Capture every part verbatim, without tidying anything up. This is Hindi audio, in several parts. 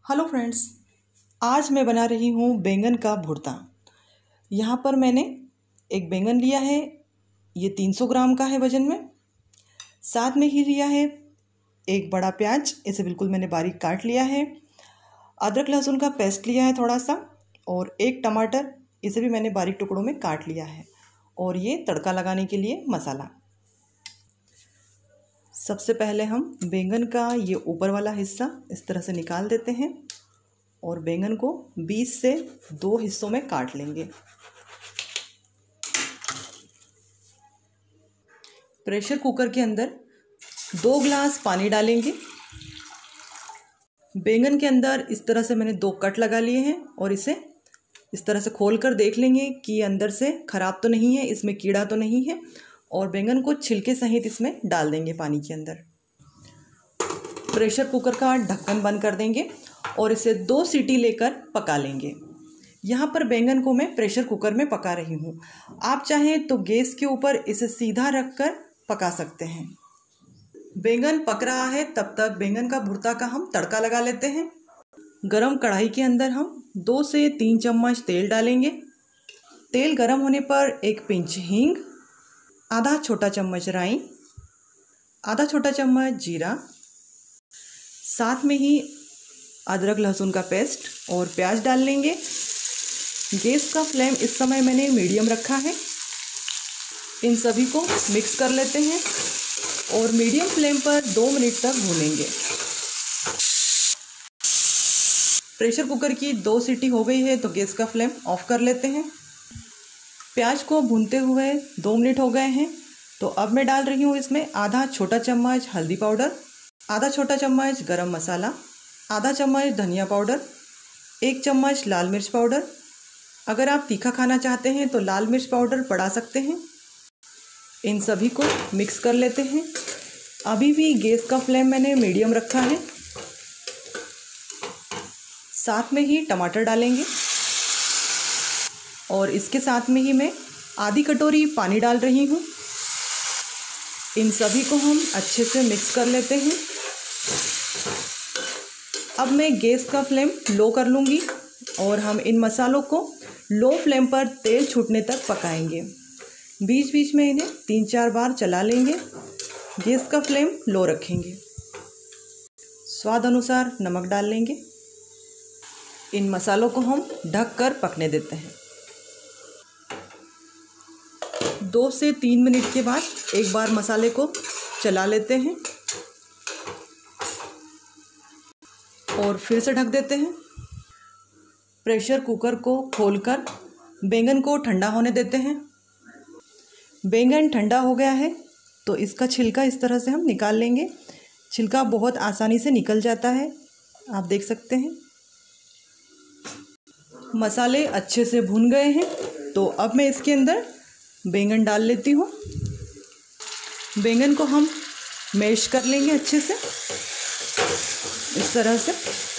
हेलो फ्रेंड्स, आज मैं बना रही हूँ बैंगन का भुर्ता। यहाँ पर मैंने एक बैंगन लिया है, ये तीन सौ ग्राम का है वज़न में। साथ में ही लिया है एक बड़ा प्याज, इसे बिल्कुल मैंने बारीक काट लिया है। अदरक लहसुन का पेस्ट लिया है थोड़ा सा, और एक टमाटर, इसे भी मैंने बारीक टुकड़ों में काट लिया है। और ये तड़का लगाने के लिए मसाला। सबसे पहले हम बैंगन का ये ऊपर वाला हिस्सा इस तरह से निकाल देते हैं और बैंगन को बीच से दो हिस्सों में काट लेंगे। प्रेशर कुकर के अंदर दो गिलास पानी डालेंगे। बैंगन के अंदर इस तरह से मैंने दो कट लगा लिए हैं और इसे इस तरह से खोल कर देख लेंगे कि अंदर से खराब तो नहीं है, इसमें कीड़ा तो नहीं है। और बैंगन को छिलके सहित इसमें डाल देंगे पानी के अंदर। प्रेशर कुकर का ढक्कन बंद कर देंगे और इसे दो सीटी लेकर पका लेंगे। यहाँ पर बैंगन को मैं प्रेशर कुकर में पका रही हूँ। आप चाहें तो गैस के ऊपर इसे सीधा रख कर पका सकते हैं। बैंगन पक रहा है, तब तक बैंगन का भुर्ता का हम तड़का लगा लेते हैं। गरम कढ़ाई के अंदर हम दो से तीन चम्मच तेल डालेंगे। तेल गरम होने पर एक पिंच हींग, आधा छोटा चम्मच राई, आधा छोटा चम्मच जीरा, साथ में ही अदरक लहसुन का पेस्ट और प्याज डाल लेंगे। गैस का फ्लेम इस समय मैंने मीडियम रखा है। इन सभी को मिक्स कर लेते हैं और मीडियम फ्लेम पर दो मिनट तक भूनेंगे। प्रेशर कुकर की दो सीटी हो गई है तो गैस का फ्लेम ऑफ कर लेते हैं। प्याज को भूनते हुए दो मिनट हो गए हैं, तो अब मैं डाल रही हूँ इसमें आधा छोटा चम्मच हल्दी पाउडर, आधा छोटा चम्मच गरम मसाला, आधा चम्मच धनिया पाउडर, एक चम्मच लाल मिर्च पाउडर। अगर आप तीखा खाना चाहते हैं तो लाल मिर्च पाउडर बढ़ा सकते हैं। इन सभी को मिक्स कर लेते हैं। अभी भी गैस का फ्लेम मैंने मीडियम रखा है। साथ में ही टमाटर डालेंगे और इसके साथ में ही मैं आधी कटोरी पानी डाल रही हूँ। इन सभी को हम अच्छे से मिक्स कर लेते हैं। अब मैं गैस का फ्लेम लो कर लूँगी और हम इन मसालों को लो फ्लेम पर तेल छूटने तक पकाएंगे। बीच बीच में इन्हें तीन चार बार चला लेंगे। गैस का फ्लेम लो रखेंगे। स्वाद अनुसार नमक डाल लेंगे। इन मसालों को हम ढक कर पकने देते हैं। दो से तीन मिनट के बाद एक बार मसाले को चला लेते हैं और फिर से ढक देते हैं। प्रेशर कुकर को खोलकर बैंगन को ठंडा होने देते हैं। बैंगन ठंडा हो गया है तो इसका छिलका इस तरह से हम निकाल लेंगे। छिलका बहुत आसानी से निकल जाता है, आप देख सकते हैं। मसाले अच्छे से भुन गए हैं तो अब मैं इसके अंदर बैंगन डाल लेती हूँ। बैंगन को हम मैश कर लेंगे अच्छे से, इस तरह से।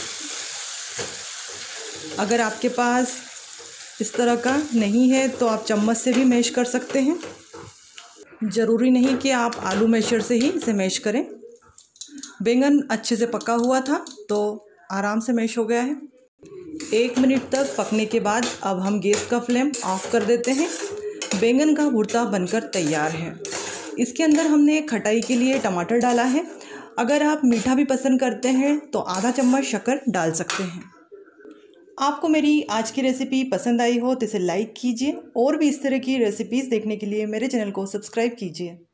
अगर आपके पास इस तरह का नहीं है तो आप चम्मच से भी मैश कर सकते हैं। ज़रूरी नहीं कि आप आलू मैशर से ही इसे मैश करें। बैंगन अच्छे से पका हुआ था तो आराम से मैश हो गया है। एक मिनट तक पकने के बाद अब हम गैस का फ्लेम ऑफ कर देते हैं। बैंगन का भुर्ता बनकर तैयार है। इसके अंदर हमने खटाई के लिए टमाटर डाला है। अगर आप मीठा भी पसंद करते हैं तो आधा चम्मच शक्कर डाल सकते हैं। आपको मेरी आज की रेसिपी पसंद आई हो तो इसे लाइक कीजिए और भी इस तरह की रेसिपीज़ देखने के लिए मेरे चैनल को सब्सक्राइब कीजिए।